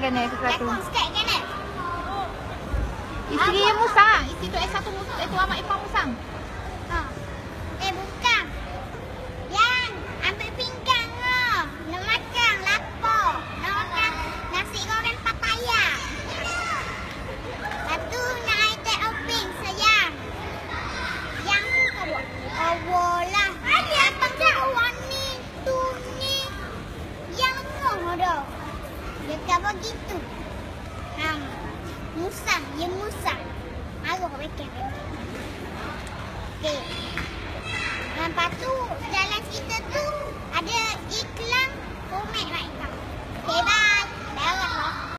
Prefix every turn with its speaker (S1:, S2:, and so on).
S1: kan sesuatu.
S2: Sikit kan eh?
S1: Isi dia musang. Isi tu satu musang. Itu Ahmad Irfan musang.
S2: Bukan. Yang ambil pinggan ke. Nak makan lapar. Nak makan nasi goreng papaya. Lepas tu nak air teh oping sayang. Yang tu kau buat. Oh lah. Apa kawan ni? Tu ni. Yang ngomong dah. Dia tak begitu. Musang. Ya musang. Aku makan. Okey. Nampak